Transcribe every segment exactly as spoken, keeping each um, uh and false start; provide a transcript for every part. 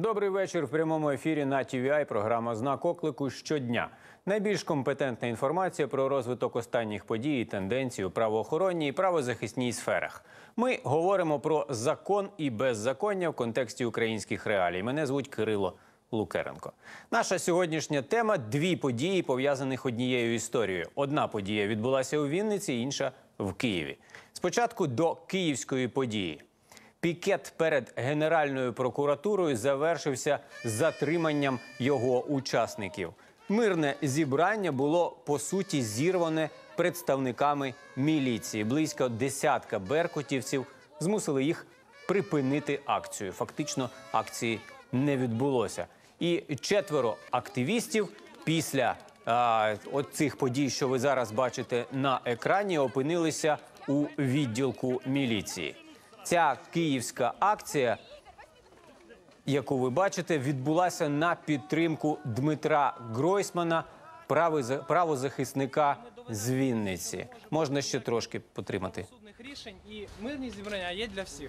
Добрий вечір. В прямому ефірі на Ті Ві Ай програма «Знак оклику» щодня. Найбільш компетентна інформація про розвиток останніх подій і тенденцій у правоохоронній і правозахисній сферах. Ми говоримо про закон і беззаконня в контексті українських реалій. Мене звуть Кирило Лукеренко. Наша сьогоднішня тема – дві події, пов'язаних однією історією. Одна подія відбулася у Вінниці, інша – в Києві. Спочатку до київської події. Пікет перед Генеральною прокуратурою завершився затриманням його учасників. Мирне зібрання було, по суті, зірване представниками міліції. Близько десятка беркутівців змусили їх припинити акцію. Фактично, акції не відбулося. І четверо активістів після а, от цих подій, що ви зараз бачите на екрані, опинилися у відділку міліції. Ця київська акція, яку ви бачите, відбулася на підтримку Дмитра Гройсмана, правозахисника з Вінниці. Можна ще трошки потримати. Судних рішень і мирні зібрання є для всіх.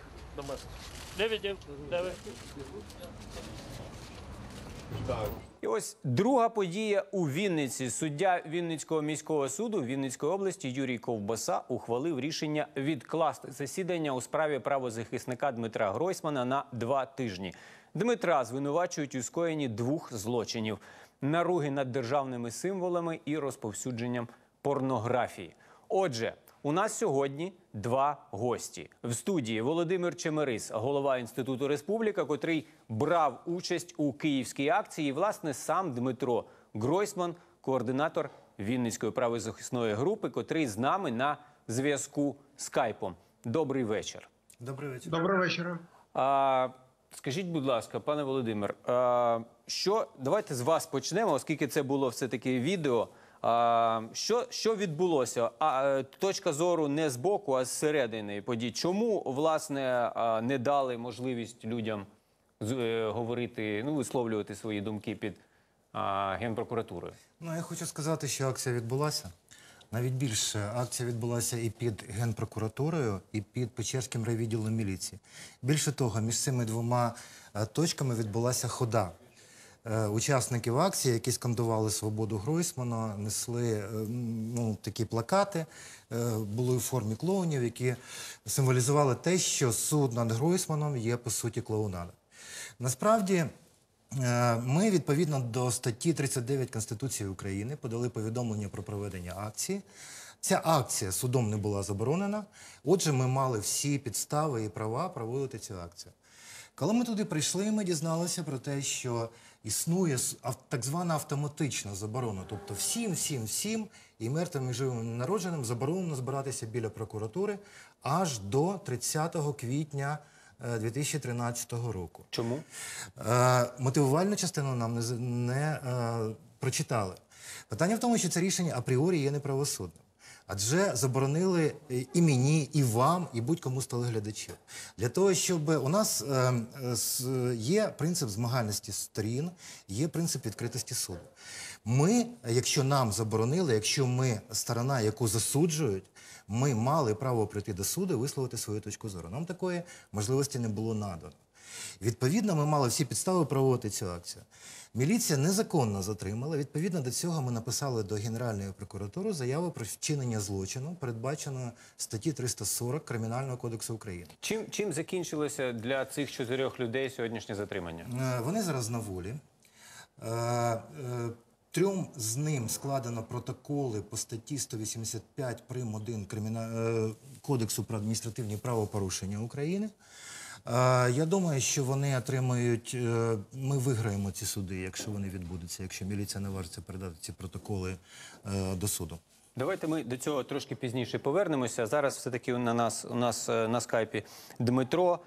І ось друга подія у Вінниці. Суддя Вінницького міського суду Вінницької області Юрій Ковбаса ухвалив рішення відкласти засідання у справі правозахисника Дмитра Гройсмана на два тижні. Дмитра звинувачують у скоєнні двох злочинів – наруги над державними символами і розповсюдженням порнографії. Отже, у нас сьогодні два гості. В студії Володимир Чемерис, голова Інституту Республіка, котрий брав участь у київській акції. І, власне, сам Дмитро Гройсман, координатор Вінницької правозахисної групи, котрий з нами на зв'язку скайпом. Добрий вечір. Добрий вечір. Доброго вечора. А, скажіть, будь ласка, пане Володимир, а, що, давайте з вас почнемо, оскільки це було все-таки відео. А, що, що відбулося? А, точка зору не з боку, а зсередини подій. Чому, власне, а, не дали можливість людям з, е, говорити, ну, висловлювати свої думки під а, Генпрокуратурою? Ну, я хочу сказати, що акція відбулася. Навіть більше, акція відбулася і під Генпрокуратурою, і під Печерським райвідділом міліції. Більше того, між цими двома точками відбулася хода. Учасників акції, які скандували свободу Гройсмана, несли ну, такі плакати, були у формі клоунів, які символізували те, що суд над Гройсманом є, по суті, клоунада. Насправді, ми, відповідно до статті тридцять дев'ять Конституції України, подали повідомлення про проведення акції. Ця акція судом не була заборонена, отже, ми мали всі підстави і права проводити цю акцію. Коли ми туди прийшли, ми дізналися про те, що існує так звана автоматична заборона. Тобто всім, всім, всім, і мертвим, і живим, і народженим заборонено збиратися біля прокуратури аж до тридцятого квітня дві тисячі тринадцятого року. Чому? Е, мотивувальну частину нам не, не е, прочитали. Питання в тому, що це рішення апріорі є неправосудним. Адже заборонили і мені, і вам, і будь-кому з телеглядачів. Для того, щоб у нас е, е, є принцип змагальності сторін, є принцип відкритості суду. Ми, якщо нам заборонили, якщо ми сторона, яку засуджують, ми мали право прийти до суду і висловити свою точку зору. Нам такої можливості не було надано. Відповідно, ми мали всі підстави проводити цю акцію. Міліція незаконно затримала. Відповідно до цього ми написали до Генеральної прокуратури заяву про вчинення злочину, передбаченого статті триста сорок Кримінального кодексу України. Чим, чим закінчилося для цих чотирьох людей сьогоднішнє затримання? Е, Вони зараз на волі. Е, е, Трьом з ним складено протоколи по статті сто вісімдесят п'ять прим. один Криміна... е, Кодексу про адміністративні правопорушення України. Я думаю, що вони отримають, ми виграємо ці суди, якщо вони відбудуться, якщо міліція не наважиться передати ці протоколи до суду. Давайте ми до цього трошки пізніше повернемося. Зараз все-таки на нас, у нас на скайпі Дмитро.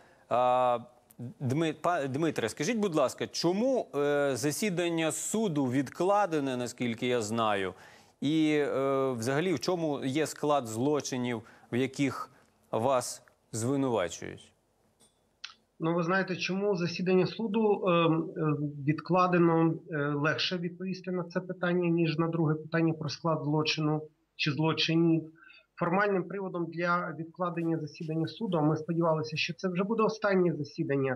Дмитре, скажіть, будь ласка, чому засідання суду відкладене, наскільки я знаю, і взагалі в чому є склад злочинів, в яких вас звинувачують? Ну, ви знаєте, чому засідання суду е, е, відкладено, е, легше відповісти на це питання, ніж на друге питання про склад злочину чи злочинів. Формальним приводом для відкладення засідання суду, а ми сподівалися, що це вже буде останнє засідання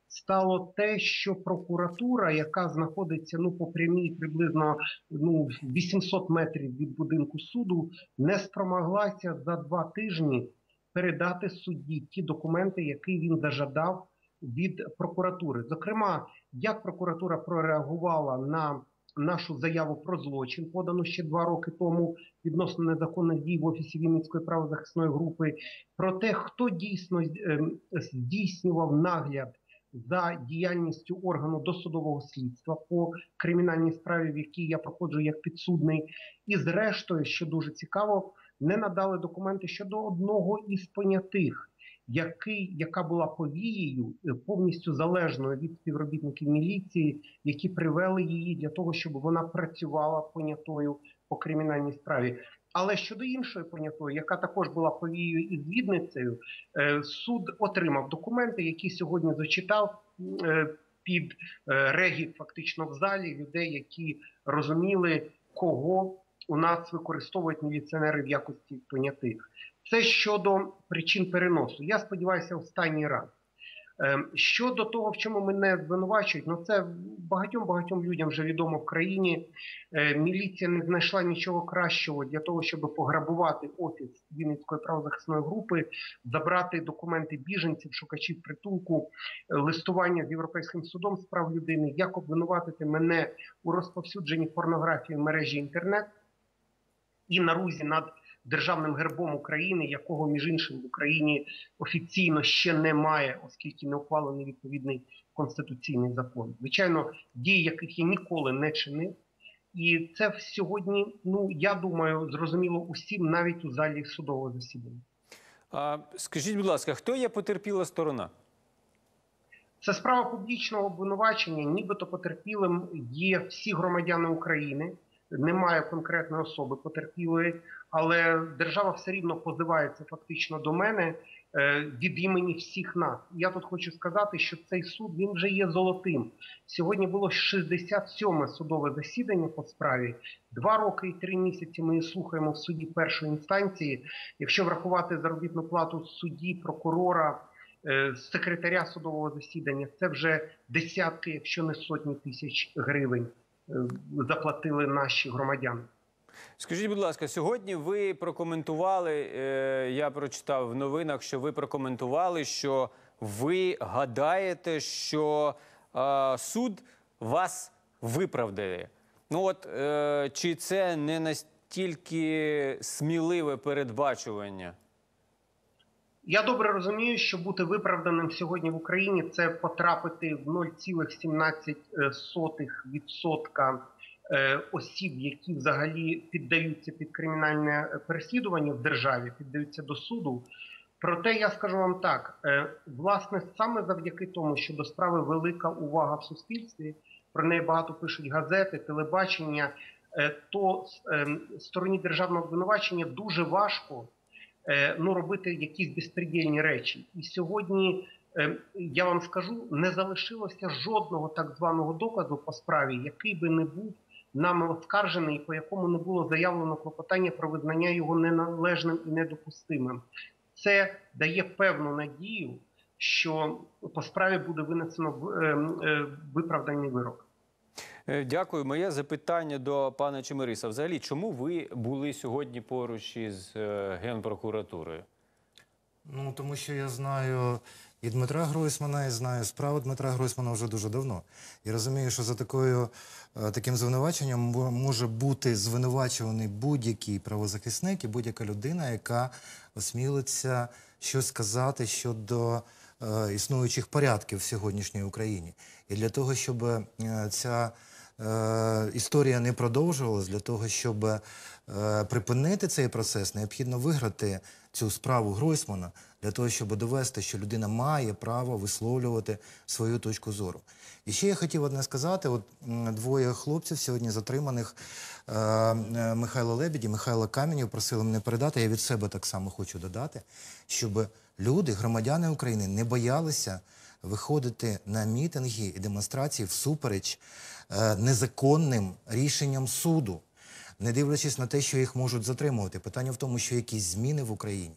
стало те, що прокуратура, яка знаходиться ну по прямій приблизно ну вісімсот метрів від будинку суду, не спромоглася за два тижні передати судді ті документи, які він зажадав від прокуратури. Зокрема, як прокуратура прореагувала на нашу заяву про злочин, подану ще два роки тому відносно незаконних дій в Офісі Вінницької правозахисної групи, про те, хто дійсно здійснював нагляд за діяльністю органу досудового слідства по кримінальній справі, в якій я проходжу як підсудний. І зрештою, що дуже цікаво, не надали документи щодо одного із понятих, який, яка була повією повністю залежною від співробітників міліції, які привели її для того, щоб вона працювала понятою по кримінальній справі. Але щодо іншої понятої, яка також була повією і звідницею, суд отримав документи, які сьогодні зачитав під регіт фактично в залі людей, які розуміли, кого у нас використовують міліціонери в якості понятих. Це щодо причин переносу. Я сподіваюся, останній раз. Щодо того, в чому мене звинувачують, ну це багатьом-багатьом людям вже відомо в країні. Міліція не знайшла нічого кращого для того, щоб пограбувати офіс Вінницької правозахисної групи, забрати документи біженців, шукачів притулку, листування з Європейським судом з прав людини, як обвинуватити мене у розповсюдженні порнографії в мережі інтернет і нарузі над державним гербом України, якого, між іншим, в Україні офіційно ще немає, оскільки не ухвалений відповідний конституційний закон. Звичайно, дії, яких я ніколи не чинив. І це сьогодні, ну, я думаю, зрозуміло усім, навіть у залі судового засідання. А, скажіть, будь ласка, хто є потерпіла сторона? Це справа публічного обвинувачення, нібито потерпілим є всі громадяни України. Немає конкретної особи потерпілої, але держава все рівно позивається фактично до мене е, від імені всіх нас. Я тут хочу сказати, що цей суд, він вже є золотим. Сьогодні було шістдесят сьоме судове засідання по справі. Два роки і три місяці ми слухаємо в суді першої інстанції. Якщо врахувати заробітну плату судді, прокурора, е, секретаря судового засідання, це вже десятки, якщо не сотні тисяч гривень заплатили наші громадяни. Скажіть, будь ласка, сьогодні ви прокоментували, е, я прочитав в новинах, що ви прокоментували, що ви гадаєте, що е, суд вас виправдає. Ну от, е, чи це не настільки сміливе передбачування? Я добре розумію, що бути виправданим сьогодні в Україні – це потрапити в нуль цілих сімнадцять сотих відсотка осіб, які взагалі піддаються під кримінальне переслідування в державі, піддаються до суду. Проте я скажу вам так, власне, саме завдяки тому, що до справи велика увага в суспільстві, про неї багато пишуть газети, телебачення, то стороні державного обвинувачення дуже важко ну, робити якісь безпредельні речі. І сьогодні, я вам скажу, не залишилося жодного так званого доказу по справі, який би не був нами оскаржений, по якому не було заявлено клопотання про визнання його неналежним і недопустимим. Це дає певну надію, що по справі буде винесено виправданий вирок. Дякую. Моє запитання до пана Чемериса. Взагалі, чому ви були сьогодні поруч із Генпрокуратурою? Ну, тому що я знаю і Дмитра Гройсмана, і знаю справу Дмитра Гройсмана вже дуже давно. І розумію, що за такою, таким звинуваченням може бути звинувачуваний будь-який правозахисник і будь-яка людина, яка осмілиться щось сказати щодо е, існуючих порядків в сьогоднішній Україні. І для того, щоб е, ця е, історія не продовжувалась, для того, щоб е, припинити цей процес, необхідно виграти цю справу Гройсмана, для того, щоб довести, що людина має право висловлювати свою точку зору. І ще я хотів одне сказати, от двоє хлопців сьогодні затриманих, е, Михайло Лебідь і Михайло Каменєв, просили мене передати, я від себе так само хочу додати, щоб люди, громадяни України, не боялися виходити на мітинги і демонстрації всупереч е, незаконним рішенням суду, не дивлячись на те, що їх можуть затримувати. Питання в тому, що якісь зміни в Україні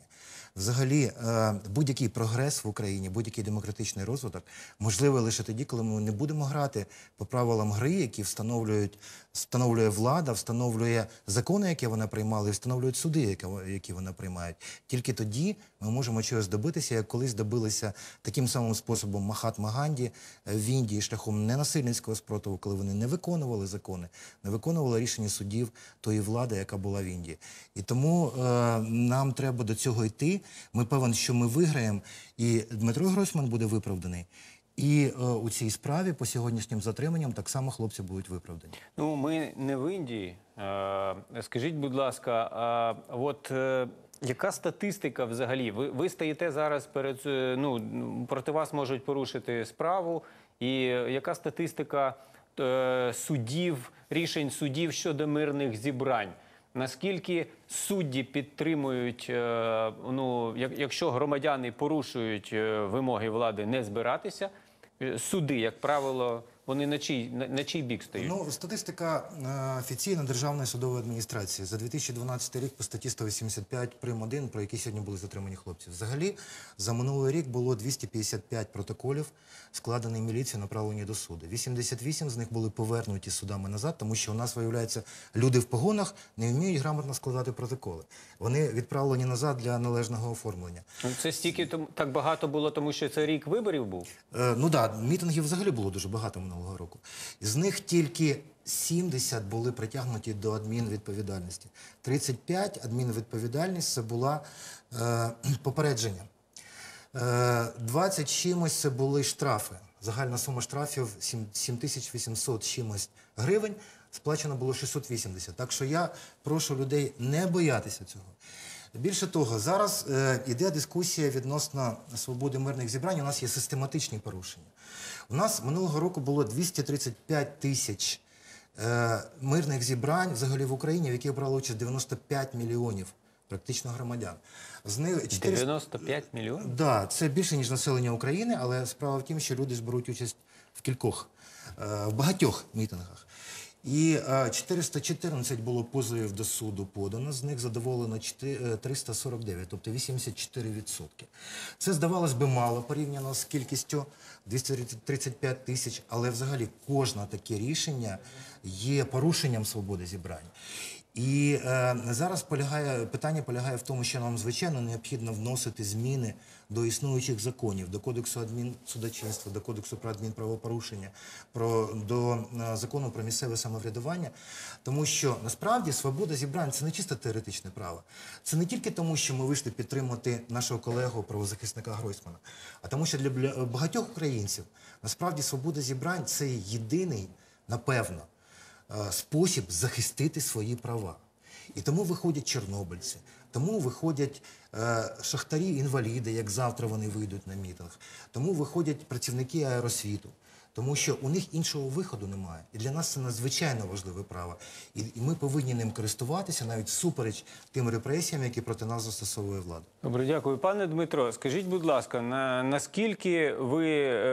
Взагалі, е, будь-який прогрес в Україні, будь-який демократичний розвиток можливий лише тоді, коли ми не будемо грати по правилам гри, які встановлюють, встановлює влада, встановлює закони, які вона приймала, і встановлюють суди, які, які вона приймають. Тільки тоді ми можемо чогось добитися, як колись добилися таким самим способом Махатма Ганді в Індії, шляхом ненасильницького спротиву, коли вони не виконували закони, не виконували рішення судів тої влади, яка була в Індії. І тому е, нам треба до цього йти. Ми певні, що ми виграємо, і Дмитро Гройсман буде виправданий. І е, у цій справі по сьогоднішнім затриманням так само хлопці будуть виправдані. Ну, ми не в Індії. Е, Скажіть, будь ласка, а от е, яка статистика взагалі? Ви, ви стоїте зараз перед, е, ну, проти вас можуть порушити справу, і яка статистика е, судів, рішень судів щодо мирних зібрань? Наскільки судді підтримують, е, ну, як- якщо громадяни порушують е, вимоги влади не збиратися, е, суди, як правило, вони на чий, на, на чий бік стоять? Ну, статистика е, офіційна Державної судової адміністрації за дві тисячі дванадцятий рік по статті сто вісімдесят п'ять прим. один, про які сьогодні були затримані хлопці. Взагалі, за минулий рік було двісті п'ятдесят п'ять протоколів, складених міліцією, направлені до суду. вісімдесят вісім з них були повернуті судами назад, тому що у нас, виявляється, люди в погонах не вміють грамотно складати протоколи. Вони відправлені назад для належного оформлення. Ну, це стільки тому- так багато було, тому що це рік виборів був? Е, ну так, да, мітингів взагалі було дуже багато минулого року. З них тільки сімдесят були притягнуті до адмінвідповідальності. тридцять п'ять адмінвідповідальність – це була е, попередження. Е, двадцять чимось – це були штрафи. Загальна сума штрафів сім тисяч вісімсот чимось гривень, сплачено було шістсот вісімдесят. Так що я прошу людей не боятися цього. Більше того, зараз е, йде дискусія відносно свободи мирних зібрань. У нас є систематичні порушення. У нас минулого року було двісті тридцять п'ять тисяч е, мирних зібрань взагалі в Україні, в яких брали участь дев'яносто п'ять мільйонів практично громадян. З них чотириста... дев'яносто п'ять мільйонів? Так, да, це більше, ніж населення України, але справа в тім, що люди ж беруть участь в кількох, е, в багатьох мітингах. І е, чотириста чотирнадцять було позовів до суду подано, з них задоволено триста сорок дев'ять, тобто вісімдесят чотири відсотки. Це, здавалось би, мало порівняно з кількістю двісті тридцять п'ять тисяч, але взагалі кожне таке рішення є порушенням свободи зібрань. І е, зараз полягає, питання полягає в тому, що нам, звичайно, необхідно вносити зміни до існуючих законів, до Кодексу адмінсудочинства, до Кодексу про адмінправопорушення, про, до е, Закону про місцеве самоврядування. Тому що, насправді, свобода зібрань – це не чисто теоретичне право. Це не тільки тому, що ми вийшли підтримати нашого колегу, правозахисника Гройсмана, а тому, що для багатьох українців, насправді, свобода зібрань – це єдиний, напевно, спосіб захистити свої права. І тому виходять чорнобильці, тому виходять е, шахтарі-інваліди, як завтра вони вийдуть на мітинг, тому виходять працівники аеросвіту, тому що у них іншого виходу немає. І для нас це надзвичайно важливе право. І, і ми повинні ним користуватися навіть всупереч тим репресіям, які проти нас застосовує влада. Добре, дякую. Пане Дмитро, скажіть, будь ласка, на, наскільки ви,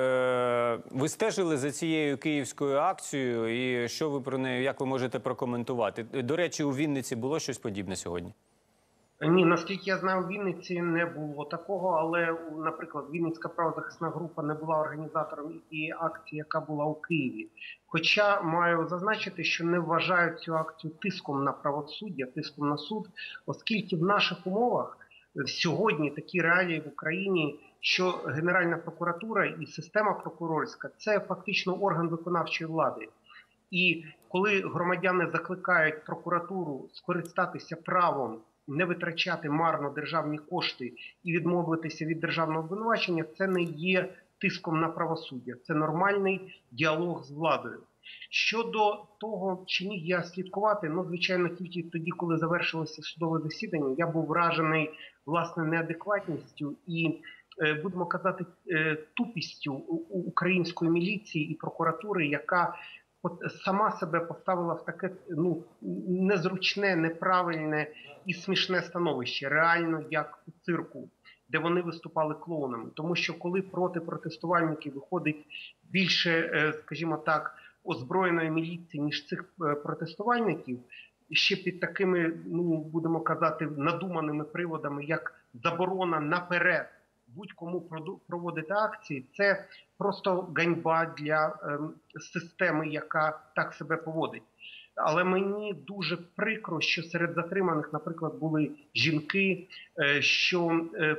е, ви стежили за цією київською акцією і що ви про неї, як ви можете прокоментувати? До речі, у Вінниці було щось подібне сьогодні? Ні, наскільки я знаю, у Вінниці не було такого, але, наприклад, Вінницька правозахисна група не була організатором тієї акції, яка була у Києві. Хоча маю зазначити, що не вважають цю акцію тиском на правосуддя, тиском на суд, оскільки в наших умовах сьогодні такі реалії в Україні, що Генеральна прокуратура і система прокурорська – це фактично орган виконавчої влади. І коли громадяни закликають прокуратуру скористатися правом не витрачати марно державні кошти і відмовитися від державного обвинувачення, це не є тиском на правосуддя. Це нормальний діалог з владою. Щодо того, чи міг я слідкувати, ну, звичайно, тільки тоді, коли завершилося судове засідання, я був вражений, власне, неадекватністю і, будемо казати, тупістю української міліції і прокуратури, яка сама себе поставила в таке, ну, незручне, неправильне і смішне становище, реально як у цирку, де вони виступали клоунами. Тому що коли проти протестувальників виходить більше, скажімо так, озброєної міліції, ніж цих протестувальників, ще під такими, ну, будемо казати, надуманими приводами, як заборона наперед будь-кому проду- проводити акції, це просто ганьба для ем, системи, яка так себе поводить. Але мені дуже прикро, що серед затриманих, наприклад, були жінки, е, що е,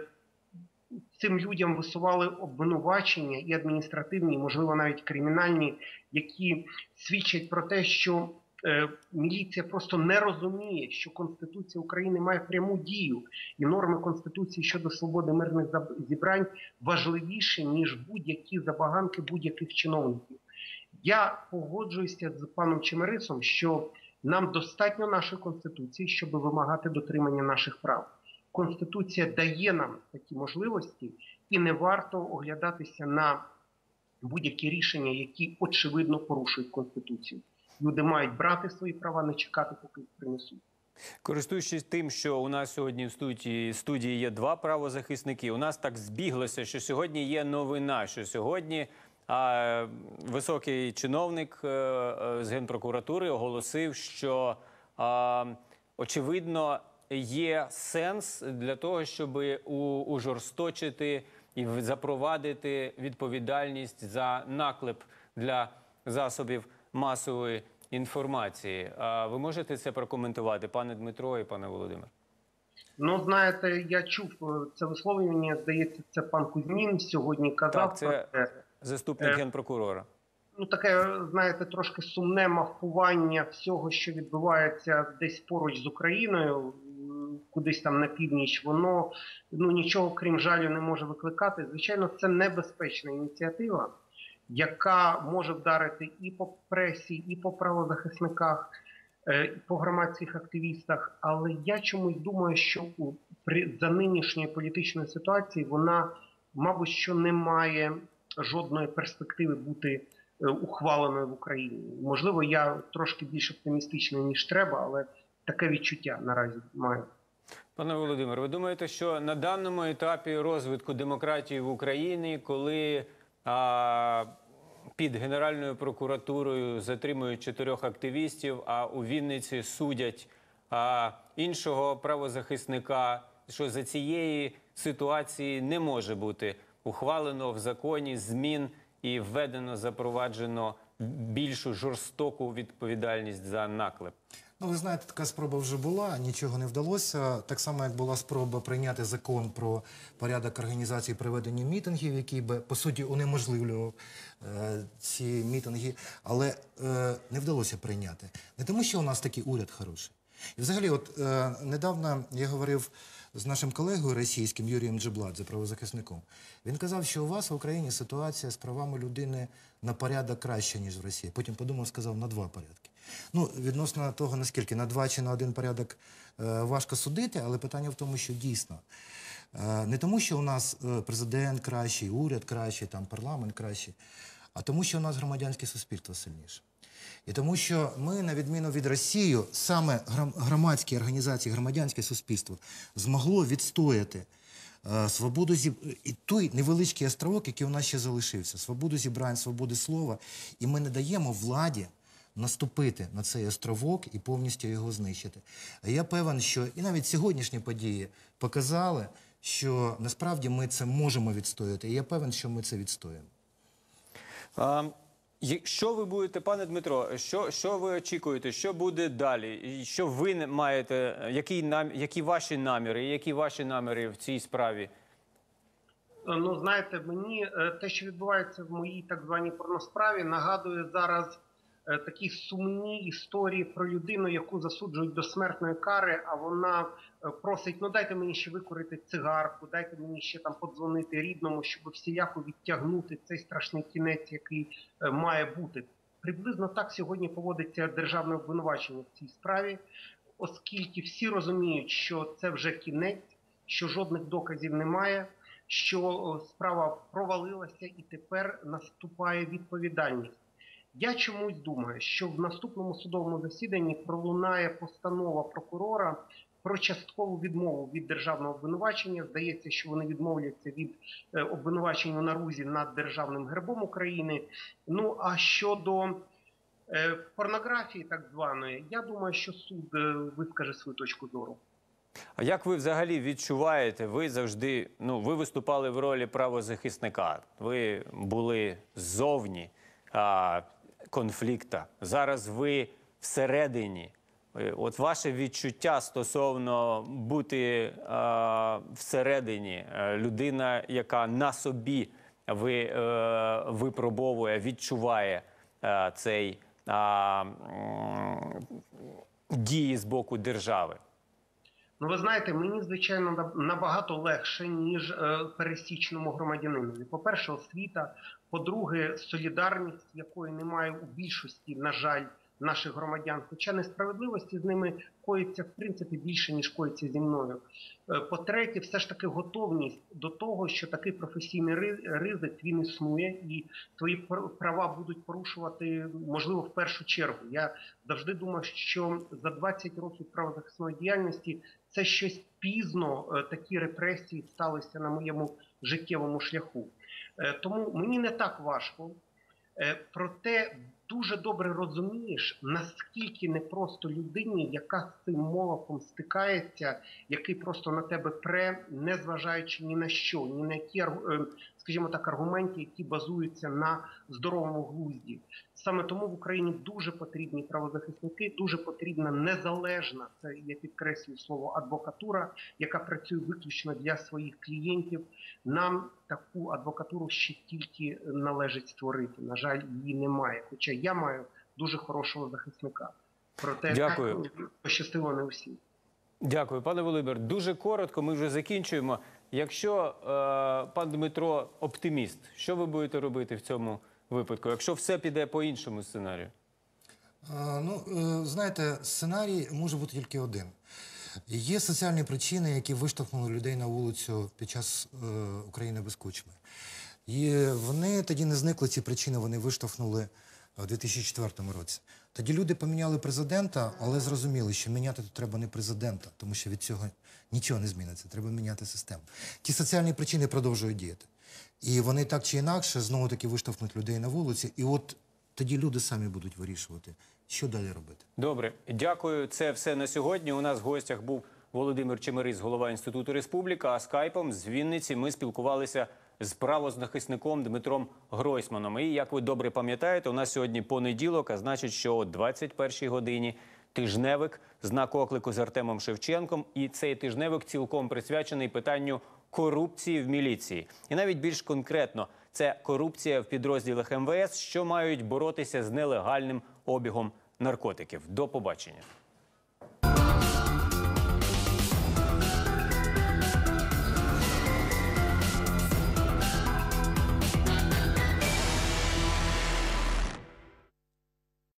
цим людям висували обвинувачення і адміністративні, і, можливо, навіть кримінальні, які свідчать про те, що е, міліція просто не розуміє, що Конституція України має пряму дію, і норми Конституції щодо свободи мирних заб- зібрань важливіші, ніж будь-які забаганки будь-яких чиновників. Я погоджуюся з паном Чемерисом, що нам достатньо нашої Конституції, щоб вимагати дотримання наших прав. Конституція дає нам такі можливості, і не варто оглядатися на будь-які рішення, які очевидно порушують Конституцію. Люди мають брати свої права, не чекати, поки їх принесуть. Користуючись тим, що у нас сьогодні в студії, студії є два правозахисники, у нас так збіглося, що сьогодні є новина, що сьогодні а, високий чиновник е, е, з Генпрокуратури оголосив, що а, очевидно є сенс для того, щоб у, ужорсточити і в- запровадити відповідальність за наклеп для засобів масової інформації. А ви можете це прокоментувати, пане Дмитро і пане Володимир? Ну, знаєте, я чув е, це висловлювання, здається, це пан Кузьмін сьогодні казав Так, це про це. заступник Е, генпрокурора. Ну, таке, знаєте, трошки сумне мавпування всього, що відбувається десь поруч з Україною, м, кудись там на північ, воно ну, нічого, крім жалю, не може викликати. Звичайно, це небезпечна ініціатива, яка може вдарити і по пресі, і по правозахисниках, е, і по громадських активістах. Але я чомусь думаю, що у, при, за нинішньої політичної ситуації вона, мабуть, що не має жодної перспективи бути е, ухваленою в Україні. Можливо, я трошки більш оптимістичний, ніж треба, але таке відчуття наразі маю. Пане Володимир, ви думаєте, що на даному етапі розвитку демократії в Україні, коли а, під Генеральною прокуратурою затримують чотирьох активістів, а у Вінниці судять а, іншого правозахисника, що за цієї ситуації не може бути ухвалено в законі змін і введено, запроваджено більшу жорстоку відповідальність за наклеп? Ну, ви знаєте, така спроба вже була, нічого не вдалося. Так само, як була спроба прийняти закон про порядок організації проведення мітингів, який би, по суті, унеможливлював е, ці мітинги, але е, не вдалося прийняти. Не тому, що у нас такий уряд хороший. І взагалі, от е, недавно я говорив з нашим колегою російським Юрієм Джебладзе, правозахисником. Він казав, що у вас в Україні ситуація з правами людини на порядок краще, ніж в Росії. Потім подумав, сказав, на два порядки. Ну, відносно того, наскільки, на два чи на один порядок е, важко судити, але питання в тому, що дійсно. Е, не тому, що у нас е, президент кращий, уряд кращий, там, парламент кращий, а тому, що у нас громадянське суспільство сильніше. І тому, що ми, на відміну від Росії, саме громадські організації, громадянське суспільство змогло відстояти е, свободу зібрань, і той невеличкий островок, який у нас ще залишився, свободу зібрань, свободи слова, і ми не даємо владі наступити на цей островок і повністю його знищити. А я певен, що і навіть сьогоднішні події показали, що насправді ми це можемо відстояти. І я певен, що ми це відстоїмо. А, є- що ви будете, пане Дмитро, що, що ви очікуєте, що буде далі? І що ви не маєте, які, нам, які ваші наміри, які ваші наміри в цій справі? Ну, знаєте, мені е, те, що відбувається в моїй так званій порносправі, нагадує зараз е, такі сумні історії про людину, яку засуджують до смертної кари, а вона е, просить, ну дайте мені ще викурити цигарку, дайте мені ще там подзвонити рідному, щоб всіляко відтягнути цей страшний кінець, який е, має бути. Приблизно так сьогодні поводиться державне обвинувачення в цій справі, оскільки всі розуміють, що це вже кінець, що жодних доказів немає, що о, справа провалилася і тепер наступає відповідальність. Я чомусь думаю, що в наступному судовому засіданні пролунає постанова прокурора про часткову відмову від державного обвинувачення. Здається, що вони відмовляться від е, обвинувачення у нарузі над державним гербом України. Ну, а щодо е, порнографії так званої, я думаю, що суд е, вискаже свою точку зору. А як ви взагалі відчуваєте, ви завжди, ну, ви виступали в ролі правозахисника, ви були ззовні а, конфлікта, зараз ви всередині. Е, От ваше відчуття стосовно бути а, всередині, е, людина, яка на собі ви, е, випробовує, відчуває е, цей а, м, дії з боку держави. Ну, ви знаєте, мені, звичайно, наб- набагато легше, ніж е, пересічному громадянинові. По-перше, освіта, по-друге, солідарність, якої немає у більшості, на жаль, наших громадян. Хоча несправедливості з ними коїться, в принципі, більше, ніж коїться зі мною. Е, По-третє, все ж таки готовність до того, що такий професійний ри- ризик, він існує, і твої пр- права будуть порушувати, можливо, в першу чергу. Я завжди думав, що за двадцять років правозахисної діяльності це щось пізно, е, такі репресії сталися на моєму життєвому шляху. Е, Тому мені не так важко. Е, Проте дуже добре розумієш, наскільки непросто людині, яка з цим молоком стикається, який просто на тебе пре, не зважаючи ні на що, ні на які, аргу- е, скажімо так, аргументи, які базуються на здоровому глузді. Саме тому в Україні дуже потрібні правозахисники, дуже потрібна незалежна, це я підкреслюю слово, адвокатура, яка працює виключно для своїх клієнтів. Нам таку адвокатуру ще тільки належить створити. На жаль, її немає. Хоча я маю дуже хорошого захисника. Проте Дякую. так пощастило не усім. Дякую, пане Володимир. Дуже коротко, ми вже закінчуємо. Якщо е, пан Дмитро оптиміст, що ви будете робити в цьому випадку, якщо все піде по іншому сценарію? А, Ну, е, знаєте, сценарій може бути тільки один. Є соціальні причини, які виштовхнули людей на вулицю під час е, України без кучми. І вони тоді не зникли, ці причини, вони виштовхнули в дві тисячі четвертому році. Тоді люди поміняли президента, але зрозуміли, що міняти тут треба не президента, тому що від цього нічого не зміниться, треба міняти систему. Ті соціальні причини продовжують діяти. І вони так чи інакше знову-таки виштовхнуть людей на вулиці, і от тоді люди самі будуть вирішувати, що далі робити. Добре, дякую. Це все на сьогодні. У нас в гостях був Володимир Чемерис, голова Інституту Республіка, а скайпом з Вінниці ми спілкувалися з правозахисником Дмитром Гройсманом. І, як ви добре пам'ятаєте, у нас сьогодні понеділок, а значить, що о двадцять першій годині тижневик «Знак оклику» з Артемом Шевченком. І цей тижневик цілком присвячений питанню корупції в міліції. І навіть більш конкретно, це корупція в підрозділах ем ве ес, що мають боротися з нелегальним обігом наркотиків. До побачення.